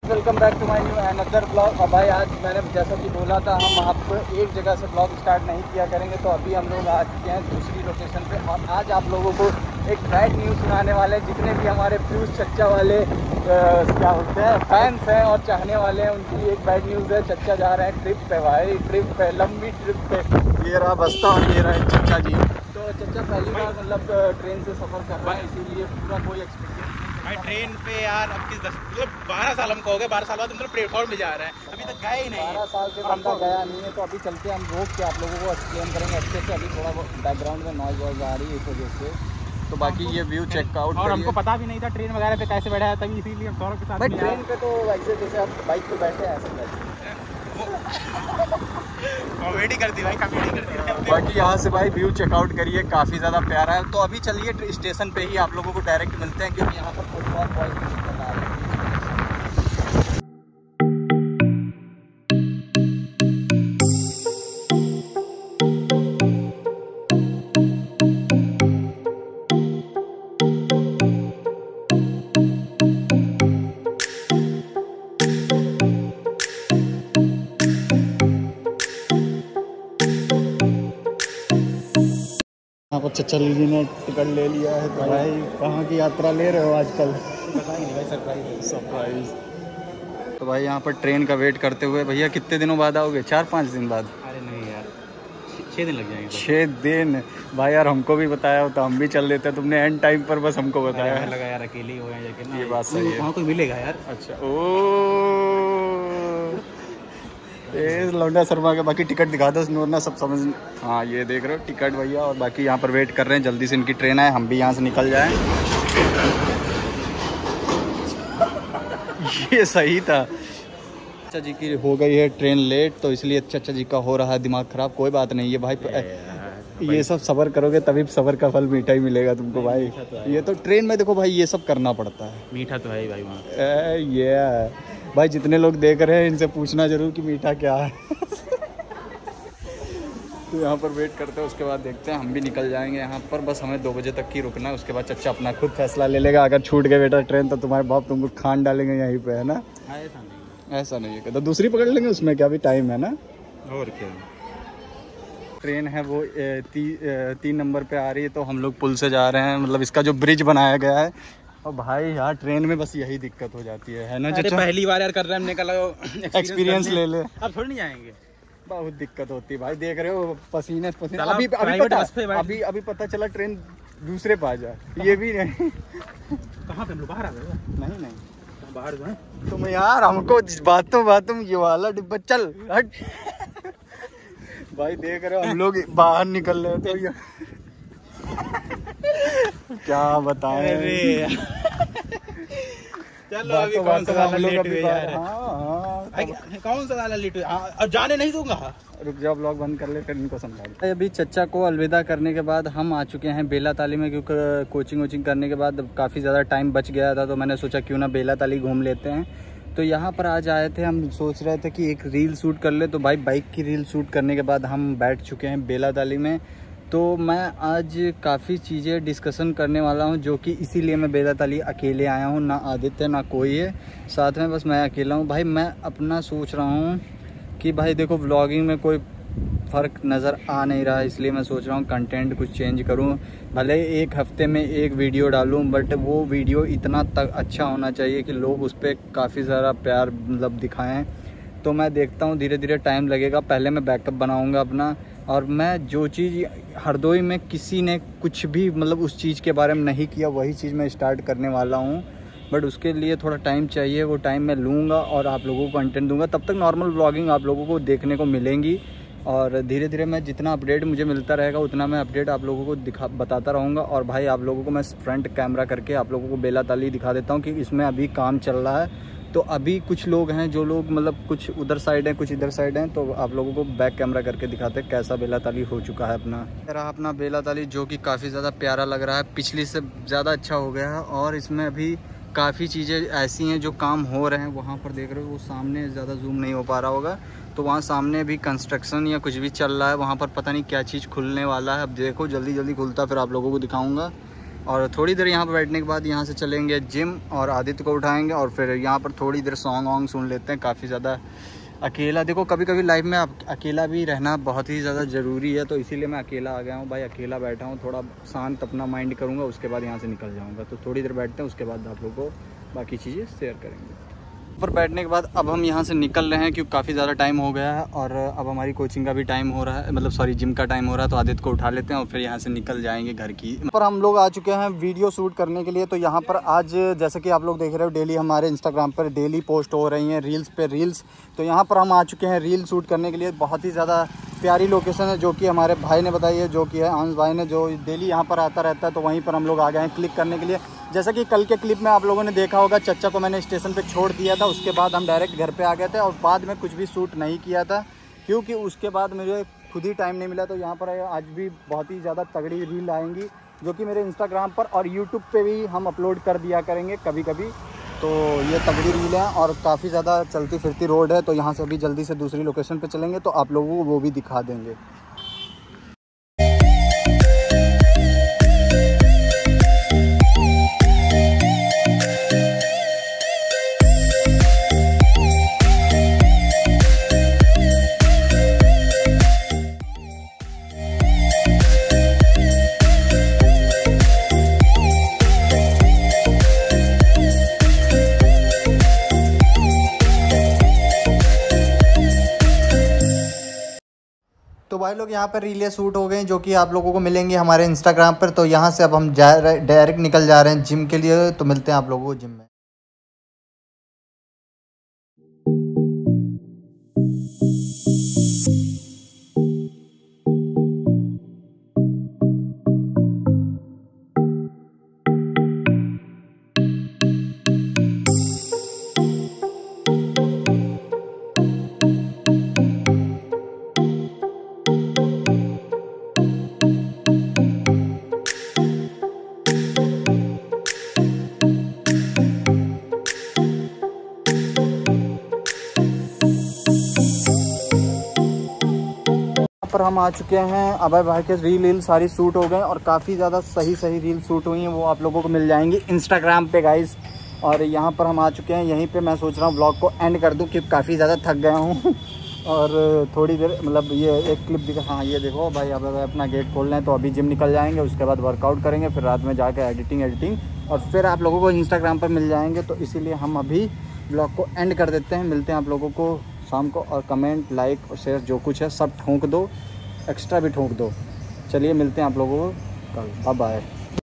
Welcome back to my new another blog. और भाई आज मैंने जैसा कि बोला था हम आपको एक जगह से ब्लॉग स्टार्ट नहीं किया करेंगे, तो अभी हम लोग आ चुके हैं दूसरी लोकेशन पे और आज आप लोगों को एक बैड न्यूज़ सुनाने वाले हैं। जितने भी हमारे पीयूष चच्चा वाले क्या होते हैं फैंस हैं और चाहने वाले हैं, उनकी एक बैड न्यूज़ है। चच्चा जा रहे हैं ट्रिप पे भाई, ट्रिप पे, लंबी ट्रिप पे। ये रहा बस्ता और ये रहा चच्चा जी। तो चच्चा पहली बार मतलब ट्रेन से सफ़र कर रहा है, इसीलिए पूरा कोई एक्सपीरियंस भाई ट्रेन पे यार अब किस 12 साल हमको हो गए, 12 साल बाद मतलब प्लेटफॉर्म पे जा रहे हैं, अभी तक गए ही नहीं। 12 साल से बंदा गया नहीं है, तो अभी चलते हैं हम रोक के आप लोगों को एक्सप्लेन करेंगे अच्छे से। अभी थोड़ा बैकग्राउंड में नॉइज़ वॉइज़ आ रही है इस वजह से, तो बाकी ये व्यू चेकआउट और हमको पता भी नहीं था ट्रेन वगैरह पे कैसे बैठा है, तभी इसीलिए हम सौरभ के साथ भाई ट्रेन पे तो वैसे जैसे आप बाइक पे बैठे हैं ऐसे बैठे। कॉमेडी कर दी भाई, कॉमेडी कर दी। बाकी यहाँ से भाई व्यू चेकआउट करिए, काफ़ी ज़्यादा प्यारा है। तो अभी चलिए स्टेशन पे ही आप लोगों को डायरेक्ट मिलते हैं, क्योंकि यहाँ पर फुटबॉल बॉल की दिक्कत आ रही है। यहाँ पर चच्चा जी ने टिकट ले लिया है। तो भाई कहाँ की यात्रा ले रहे हो आजकल? सरप्राइज। तो भाई यहाँ पर ट्रेन का वेट करते हुए भैया कितने दिनों बाद आओगे? 4-5 दिन बाद? अरे नहीं यार, 6 दिन लग जाएंगे। 6 दिन भाई यार, हमको भी बताया होता हम भी चल लेते। तुमने एंड टाइम पर बस हमको बताया है। लगा यार अकेले ही हो जाए, ये बात सही है। वहाँ कोई मिलेगा यार। अच्छा लौंडा शर्मा के बाकी टिकट दिखा दो नोरना सब समझ। हाँ ये देख रहे हो टिकट भैया, और बाकी यहाँ पर वेट कर रहे हैं जल्दी से इनकी ट्रेन आए, हम भी यहाँ से निकल जाएं। ये सही था। चाचा जी की हो गई है ट्रेन लेट, तो इसलिए चाचा जी का हो रहा है दिमाग खराब। कोई बात नहीं है भाई, ये सब सब्र करोगे तभी सब्र का फल मीठा ही मिलेगा तुमको भाई। ये तो ट्रेन में देखो भाई ये सब करना पड़ता है। मीठा तो है ही भाई वहाँ। ये भाई जितने लोग देख रहे हैं इनसे पूछना जरूर कि मीठा क्या है। तो यहाँ पर वेट करते हैं, उसके बाद देखते हैं हम भी निकल जाएंगे यहाँ पर। बस हमें 2 बजे तक की रुकना है, उसके बाद चच्चा अपना खुद फैसला ले लेगा। अगर छूट गए बेटा ट्रेन तो तुम्हारे बाप तुमको खान डालेंगे यहीं पे, है ना? ऐसा नहीं है, तो दूसरी पकड़ लेंगे, उसमें क्या भी टाइम है ना। और क्या ट्रेन है वो 3 नंबर पे आ रही है, तो हम लोग पुल से जा रहे हैं, मतलब इसका जो ब्रिज बनाया गया है। और भाई यार ट्रेन में बस यही दिक्कत हो जाती है ना चाचा? पहली बार यार कर रहे हैं, हमने कहा एक्सपीरियंस ले ले। अब थोड़ी नहीं जाएंगे, बहुत दिक्कत होती है भाई। देख रहे हो पसीने पसीने। अभी पता चला ट्रेन दूसरे पे आ जाए, ये भी नहीं। कहाँ पे हम लोग बाहर आ गए? नहीं बाहर जो है तुम यार हमको बातों ये वाला डिब्बा चल हट। भाई देख रहे हो हम लोग बाहर निकल रहे थे। क्या बताएं। चलो अभी कौन सा वाला लेट हुए यार? हाँ कौन सा वाला लेट हुए? अब जाने नहीं दूंगा। रुक जाओ, ब्लॉग बंद कर ले फिर इनको समझा। अभी चच्चा को अलविदा करने के बाद हम आ चुके हैं बेला ताली में, क्योंकि कोचिंग करने के बाद काफ़ी ज़्यादा टाइम बच गया था, तो मैंने सोचा क्यों ना बेला ताली घूम लेते हैं। तो यहाँ पर आज आए थे, हम सोच रहे थे कि एक रील शूट कर ले। तो भाई बाइक की रील शूट करने के बाद हम बैठ चुके हैं बेला ताली में। तो मैं आज काफ़ी चीज़ें डिस्कशन करने वाला हूँ, जो कि इसीलिए मैं बेला ताली अकेले आया हूँ। ना आदित्य ना कोई है साथ में, बस मैं अकेला हूँ। भाई मैं अपना सोच रहा हूँ कि भाई देखो व्लॉगिंग में कोई फ़र्क नज़र आ नहीं रहा है, इसलिए मैं सोच रहा हूँ कंटेंट कुछ चेंज करूँ। भले एक हफ्ते में एक वीडियो डालूँ, बट वो वीडियो इतना तक अच्छा होना चाहिए कि लोग उस पर काफ़ी ज़्यादा प्यार मतलब दिखाएँ। तो मैं देखता हूँ, धीरे धीरे टाइम लगेगा। पहले मैं बैकअप बनाऊँगा अपना, और मैं जो चीज़ हरदोई में किसी ने कुछ भी मतलब उस चीज़ के बारे में नहीं किया, वही चीज़ मैं स्टार्ट करने वाला हूँ। बट उसके लिए थोड़ा टाइम चाहिए, वो टाइम मैं लूँगा और आप लोगों को कंटेंट दूंगा। तब तक नॉर्मल व्लॉगिंग आप लोगों को देखने को मिलेंगी, और धीरे धीरे मैं जितना अपडेट मुझे मिलता रहेगा उतना मैं अपडेट आप लोगों को बताता रहूँगा। और भाई आप लोगों को मैं फ्रंट कैमरा करके आप लोगों को बेला ताली दिखा देता हूँ कि इसमें अभी काम चल रहा है। तो अभी कुछ लोग हैं जो लोग मतलब कुछ उधर साइड हैं कुछ इधर साइड हैं, तो आप लोगों को बैक कैमरा करके दिखाते हैं कैसा बेला ताली हो चुका है अपना बेला ताली, जो कि काफ़ी ज़्यादा प्यारा लग रहा है, पिछली से ज़्यादा अच्छा हो गया है। और इसमें अभी काफ़ी चीज़ें ऐसी हैं जो काम हो रहे हैं। वहाँ पर देख रहे हो वो सामने, ज़्यादा जूम नहीं हो पा रहा होगा, तो वहाँ सामने भी कंस्ट्रक्शन या कुछ भी चल रहा है। वहाँ पर पता नहीं क्या चीज़ खुलने वाला है, अब देखो जल्दी जल्दी खुलता फिर आप लोगों को दिखाऊँगा। और थोड़ी देर यहाँ पर बैठने के बाद यहाँ से चलेंगे जिम और आदित्य को उठाएंगे और फिर यहाँ पर थोड़ी देर सॉन्ग वॉन्ग सुन लेते हैं। काफ़ी ज़्यादा अकेला, देखो कभी कभी लाइफ में अकेला भी रहना बहुत ही ज़्यादा ज़रूरी है, तो इसीलिए मैं अकेला आ गया हूँ भाई। अकेला बैठा हूँ, थोड़ा शांत अपना माइंड करूँगा, उसके बाद यहाँ से निकल जाऊँगा। तो थोड़ी देर बैठते हैं, उसके बाद आप लोगों को बाकी चीज़ें शेयर करेंगे। पर बैठने के बाद अब हम यहाँ से निकल रहे हैं क्योंकि काफ़ी ज़्यादा टाइम हो गया है और अब हमारी कोचिंग का भी टाइम हो रहा है, मतलब सॉरी जिम का टाइम हो रहा है। तो आदित्य को उठा लेते हैं और फिर यहाँ से निकल जाएंगे घर की। पर हम लोग आ चुके हैं वीडियो शूट करने के लिए। तो यहाँ पर आज जैसे कि आप लोग देख रहे हो डेली हमारे इंस्टाग्राम पर डेली पोस्ट हो रही हैं रील्स पे रील्स। तो यहाँ पर हम आ चुके हैं रील शूट करने के लिए। बहुत ही ज़्यादा प्यारी लोकेशन है जो कि हमारे भाई ने बताई है, जो कि है आंस भाई ने, जो डेली यहाँ पर आता रहता है। तो वहीं पर हम लोग आ गए हैं क्लिक करने के लिए। जैसा कि कल के क्लिप में आप लोगों ने देखा होगा, चच्चा को मैंने स्टेशन पे छोड़ दिया था, उसके बाद हम डायरेक्ट घर पे आ गए थे और बाद में कुछ भी शूट नहीं किया था क्योंकि उसके बाद मुझे खुद ही टाइम नहीं मिला। तो यहाँ पर आज भी बहुत ही ज़्यादा तगड़ी रील आएंगी जो कि मेरे इंस्टाग्राम पर और यूट्यूब पे भी हम अपलोड कर दिया करेंगे कभी कभी। तो ये तगड़ी रील है और काफ़ी ज़्यादा चलती फिरती रोड है। तो यहाँ से अभी जल्दी से दूसरी लोकेशन पे चलेंगे तो आप लोगों को वो भी दिखा देंगे। तो भाई लोग यहाँ पर रीलें शूट हो गई जो कि आप लोगों को मिलेंगे हमारे इंस्टाग्राम पर। तो यहाँ से अब हम डायरेक्ट निकल जा रहे हैं जिम के लिए। तो मिलते हैं आप लोगों को जिम में। पर हम आ चुके हैं, अभय भाई के रील सारी शूट हो गए और काफ़ी ज़्यादा सही रील शूट हुई हैं। वो आप लोगों को मिल जाएंगी इंस्टाग्राम पे गाइस। और यहाँ पर हम आ चुके हैं, यहीं पे मैं सोच रहा हूँ ब्लॉग को एंड कर दूँ क्योंकि काफ़ी ज़्यादा थक गया हूँ और थोड़ी देर मतलब ये एक क्लिप दिखा। हाँ ये देखो भाई अभय भाई अपना गेट खोल रहे हैं। तो अभी जिम निकल जाएंगे, उसके बाद वर्कआउट करेंगे, फिर रात में जाकर एडिटिंग और फिर आप लोगों को इंस्टाग्राम पर मिल जाएंगे। तो इसीलिए हम अभी ब्लॉग को एंड कर देते हैं। मिलते हैं आप लोगों को शाम को और कमेंट लाइक और शेयर जो कुछ है सब ठोंक दो, एक्स्ट्रा भी ठोंक दो। चलिए मिलते हैं आप लोगों को कल। Bye bye.